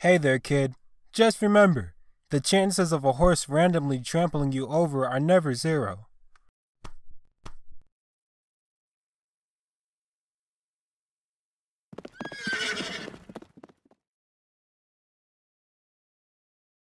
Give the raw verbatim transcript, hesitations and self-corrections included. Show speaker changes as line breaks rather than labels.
Hey there, kid. Just remember, the chances of a horse randomly trampling you over are never zero.